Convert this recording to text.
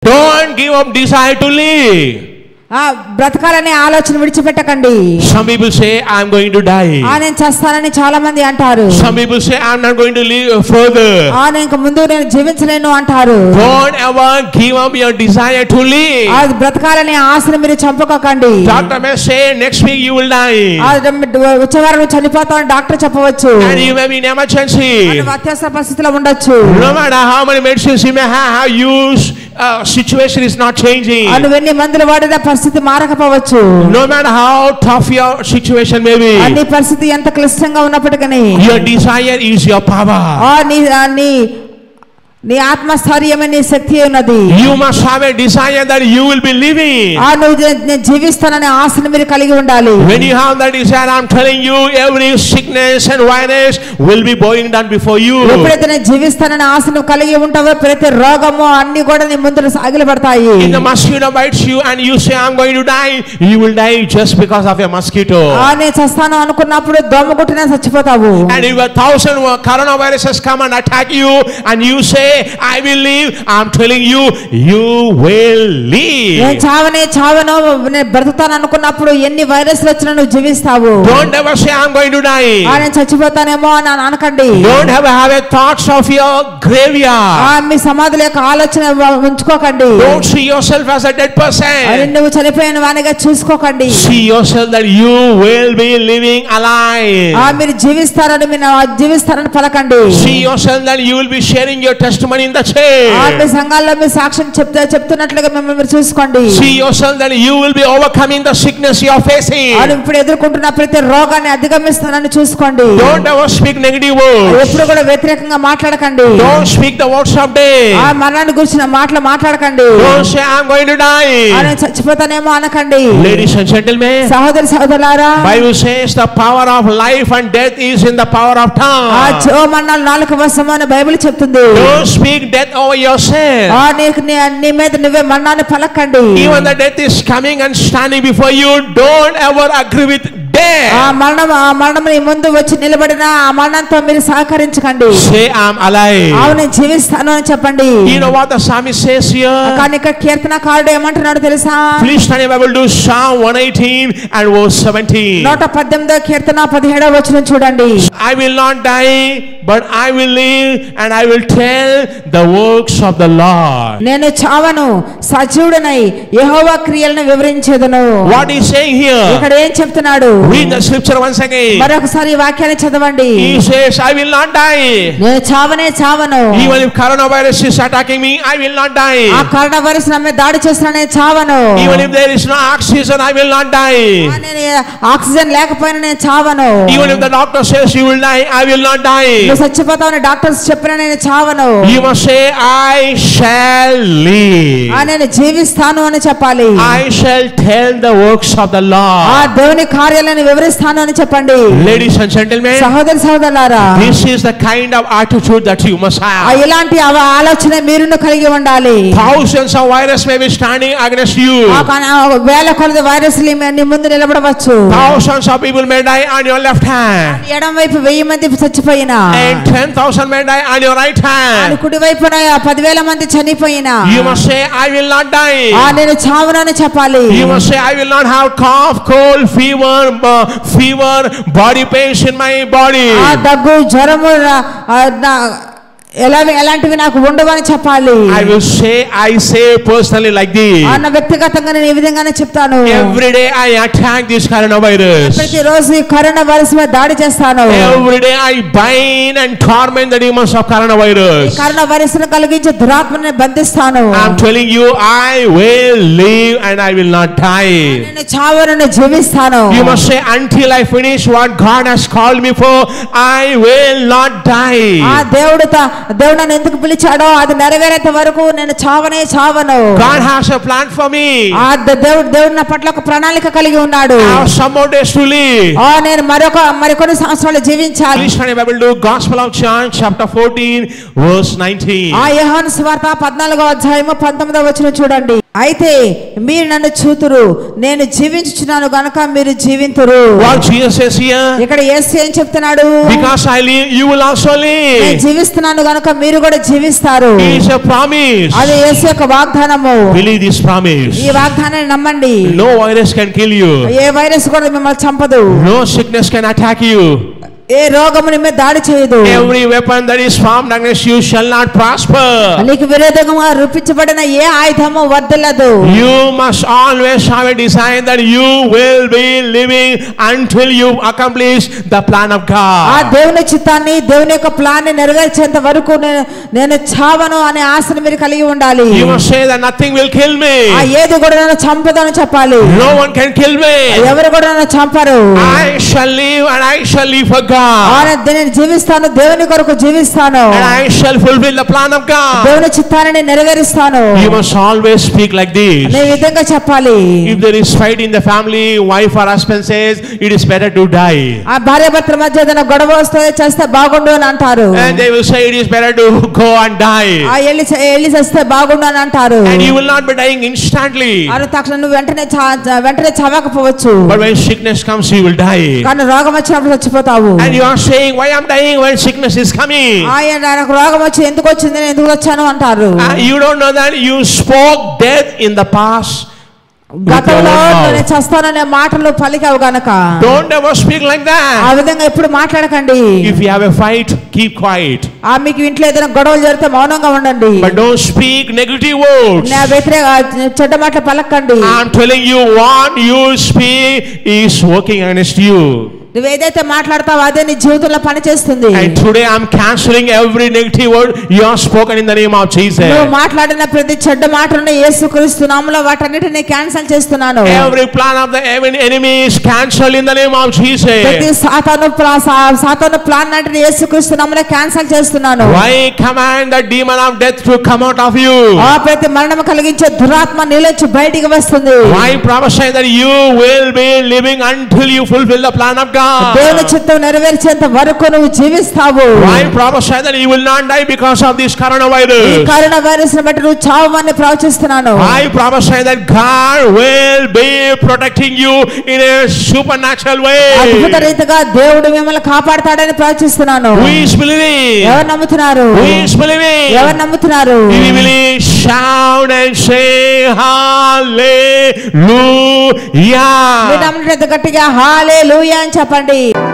Don't give up desire to live. బ్రతకాలనే ఆలోచన విడిచిపెట్టకండి. Some people say I am going to die. నేను చస్తానని చాలా మంది అంటారు. Some people say I am not going to live further. నేను ఇంక ముందు నేను జీవించలేను అంటారు. Don't ever give up your desire to live. బ్రతకాలనే ఆశను మీరు చంపుకోకండి. Doctor may say next week you will die. వచ్చే వారం చనిపోతామని డాక్టర్ చెప్పవచ్చు. And you may be in emergency. అత్యవసర పరిస్థితిలో ఉండొచ్చు. No matter how many medicines you may have used, situation is not changing. ఎన్ని మందులు వాడినా పరిస్థితి మారకపోవచ్చు. No matter how tough your situation may be. అన్ని పరిస్థితి ఎంత క్లిష్టంగా ఉన్నప్పటికీ your desire is your power. నీ ఆత్మస్థైర్యమే నీ శక్తి ఉన్నది. You must have a desire that you will be living. నేను జీవిస్తాననే ఆశను మీరు కలిగి ఉండాలి. When you have that desire, I'm telling you, every sickness and virus will be bowing down before you. ఎప్పుడైతే నేను జీవిస్తాననే ఆశను కలిగి ఉంటావో ప్రతి రోగము అన్ని కూడా నీ ముందు సాగిలపడతాయి. If the mosquito bites you and you say I'm going to die, you will die just because of a mosquito. నేను చస్తాను అనుకున్నప్పుడు దోమ కుట్టినా చచ్చిపోతావు. And if 1,000 coronaviruses come and attack you and you say I will live, I'm telling you, you will live. నేను చావను నేను బ్రతుకుతాను అనుకున్నప్పుడు ఎన్ని వైరస్లు వచ్చినా నువ్వు జీవిస్తావు. Don't ever say I'm going to die. నేను చచ్చిపోతానేమో అని అనకండి. Don't have a thoughts of your graveyard. మీ సమాధుల యొక్క ఆలోచన ఉంచుకోకండి. Don't see yourself as a dead person. నువ్వు చనిపోయిన వానిగా చూసుకోకండి. See yourself that you will be living alive. మీరు జీవిస్తారని పలకండి. See yourself that you will be sharing your testimony in the church. మీ సంఘాల్లో మీ సాక్ష్యం చెప్తున్నట్లుగా మిమ్మల్ని చూసుకోండి. See yourself that you will be overcoming the sickness you are facing. ఇప్పుడు ఎదుర్కొంటున్న ప్రతి రోగాన్ని అధిగమిస్తానని చూసుకోండి. Don't ever speak negative words. ఎప్పుడు కూడా వ్యతిరేకంగా మాట్లాడకండి. Don't speak the words of death. మరణాన్ని గురించిన మాటలు మాట్లాడకండి. Don't say I'm going to die. నేను చచ్చిపోతానేమో అనకండి. Ladies and gentlemen, సహోదరి సహోదరులారా, Bible says the power of life and death is in the power of tongue. జీవమరణాలు నాలుక వశము అని బైబిల్ చెప్తుంది. Don't speak death over yourself. నీ మీద నువ్వే మరణాన్ని పలకండి. Even the death is coming and standing before you, don't ever agree with death. మరణం నీ ముందు వచ్చి నిలబడిన ఆ మరణంతో మీరు సహకరించకండి. Say I'm alive. అవును జీవిస్తాను అని చెప్పండి. You know what the psalmist says here? కానీ ఇక్కడ కీర్తనకారుడు ఏమంటున్నాడు తెలుసా? Please turn your Bible to Psalm 118 and verse 17. 118వ కీర్తన 17వ వచనం చూడండి. I will not die, but I will live and I will tell the works of the Lord. నేను చావను, సజీవుడనై యెహోవా క్రియలను వివరించేదను. What is saying here? ఇక్కడ ఏం చెప్తున్నాడు? Read the scripture once again. మరొకసారి ఈ వాక్యాన్ని చదవండి. He says I will not die. నేను చావను. Even if coronavirus is attacking me, I will not die. ఆ కరోనా వైరస్ నా మీద దాడి చేస్తున్నా నేను చావను. Even if there is no oxygen, I will not die. Oxygen లేకపోయినా నేను చావను. Even if the doctor says you will die, I will not die. నువ్వు చచ్చిపోతావని డాక్టర్స్ చెప్పినా నేను చావను. You must say I shall live. నేను జీవిస్తాను అని చెప్పాలి. I shall tell the works of the Lord. ఆ దేవుని కార్యాలను వివరిస్తాను అని చెప్పండి. Ladies and gentlemen, సహోదరి సహోదరులారా, this is the kind of attitude that you must have. ఇలాంటి ఆలోచన మీరును కలిగి ఉండాలి. Thousands of viruses may be standing against you. వేల కొలది వైరస్లు నీ ముందు నిలబడవచ్చు. Thousands of people may die on your left hand. ఎడమ వైపు 1000 మంది చచ్చిపోయినా, and 10,000 may die on your right hand. కుడి వైపున 10,000 మంది చనిపోయినా, you must say I will not die. నేను చావను అని చెప్పాలి. You must say I will not have cough, cold, fever, body pains in my body. దగ్గు జ్వరము ఎలాంటివి నాకు ఉండవని చెప్పాలి. I say personally like this. అన్న వ్యక్తిగతంగా నేను ఈ విధంగానే చెప్తాను. Every day I attack this coronavirus. ప్రతిరోజు ఈ కరోనా వైరస్ మీద దాడి చేస్తాను. Every day I bind and torment the demons of coronavirus. ఈ కరోనా వైరస్ ను కలిగించే దురాత్మని బంధిస్తాను. I'm telling you I will live and I will not die. నేను చావను, జీవిస్తాను. You must say until I finish what God has called me for, I will not die. దేవుడు నన్ను ఎందుకు పిలిచాడో అది నెరవేరేంత వరకు నేను చావను. God has a plan for me. దేవుడు నా పట్ల ఒక ప్రణాళిక కలిగి ఉన్నాడు. I have some more days to live. నేను మరికొన్ని సంవత్సరాలు జీవించాలి. Please turn your Bible to Gospel of John chapter 14 verse 19. యోహాను సువార్త 14వ అధ్యాయము 19వ వచనం చూడండి. అయితే మీరు నన్ను చూతురు, నేను జీవించుచున్నాను గనుక మీరు జీవింతురు. What Jesus says here? ఇక్కడ యేసు ఏం చెప్తున్నాడు? Because I live, you will also live. నేను జీవిస్తున్నాను గనుక మీరు కూడా జీవిస్తారు. It's a promise. అది యేసు యొక్క వాగ్దానము. Believe this promise. ఈ వాగ్దానాన్ని నమ్మండి. No virus can kill you. ఏ వైరస్ కూడా మిమ్మల్ని చంపదు. No sickness can attack you. ఏ రోగము నీ మీద దాడి చేయదు. Every weapon that is formed against you shall not prosper. నీకు విరోధంగా రూపించబడిన ఏ ఆయుధము వర్ధిల్లదు. You must always have a desire that you will be living until you accomplish the plan of God. ఆ దేవుని చిత్తాన్ని దేవుని యొక్క ప్లాన్ ని నెరవేర్చేంత వరకు నేను చావను అనే ఆశను మీరు కలిగి ఉండాలి. You must say that nothing will kill me. ఆ ఏది కూడా నన్ను చంపదని చెప్పాలి. No one can kill me. ఎవరు కూడా నన్ను చంపరు. I shall live and I shall live for God. నేను జీవిస్తాను, దేవుని కొరకు జీవిస్తాను. And I shall fulfill the plan of God. దేవుని చిత్తాన్ని నెరవేరుస్తాను. You must always speak like this. ఈ విధంగా చెప్పాలి. If there is fight in the family, wife or husband says it is better to die. ఆ భార్యాభర్తల మధ్య ఏదైనా గొడవ వస్తే చేస్తే బాగుండు అని అంటారు. And they will say it is better to go and die. ఆ ఎల్లి చేస్తే బాగుండు అని అంటారు. And you will not be dying instantly. అను తక్షణ నువ్వు వెంటనే చావకపోవచ్చు. But when sickness comes you will die. కానీ రోగం వచ్చినప్పుడు చచ్చిపోతావు. And you are saying why I am dying when sickness is coming. నాకు రోగం వచ్చి ఎందుకు వచ్చింది, నేను ఎందుకు వచ్చాను అంటారు. You don't know that you spoke death in the past. గతంలో నేను చస్తాననే మాటలు పలికావు గనక. Don't ever speak like that. ఆ విధంగా ఎప్పుడు మాట్లాడకండి. If you have a fight, keep quiet. మీకు ఇంట్లో ఏదైనా గొడవలు జరిగితే మౌనంగా ఉండండి. But don't speak negative words. నా వ్యతిరేక చెడ్డ మాటలు పలకండి. I am telling you what you speak is working against you. నువ్వు ఏదైతే మాట్లాడతావో అదే నీ జీవితంలో పనిచేస్తుంది. And today I am cancelling every negative word you have spoken in the name of Jesus. నువ్వు మాట్లాడిన ప్రతి చెడ్డ మాటను యేసుక్రీస్తు నామములో వాటన్నిటిని క్యాన్సిల్ చేస్తున్నాను. Every plan of the enemy is cancelled in the name of Jesus. ప్రతి సాతాను ప్లాన్ అంటే యేసుక్రీస్తు నామములో క్యాన్సిల్ చేస్తున్నాను. Why command the demon of death to come out of you? ఆ ప్రతి మరణం కలిగించే దురాత్మ నీలోంచి బయటికి వస్తుంది. Why prophesy that you will be living until you fulfill the plan of God? దేవుని చిత్తం నెరవేర్చేంత వరకు నువ్వు జీవిస్తావు. Why prophesy that you will not die because of this coronavirus? ఈ కరోనా వైరస్ ని బట్టి నువ్వు చావమని ప్రవచిస్తున్నాను. Why prophesy that God will be protecting you in a supernatural way? అద్భుత రీతిగా దేవుడు మిమ్మల్ని కాపాడతాడని ప్రవచిస్తున్నాను. Who is believing? ఎవరు నమ్ముతున్నారు? Who is believing? ఎవరు నమ్ముతున్నారు? We believe, shout and say hallelujah. మీరు నమ్మినంత గట్టిగా హల్లెలూయా అని చెప్పండి.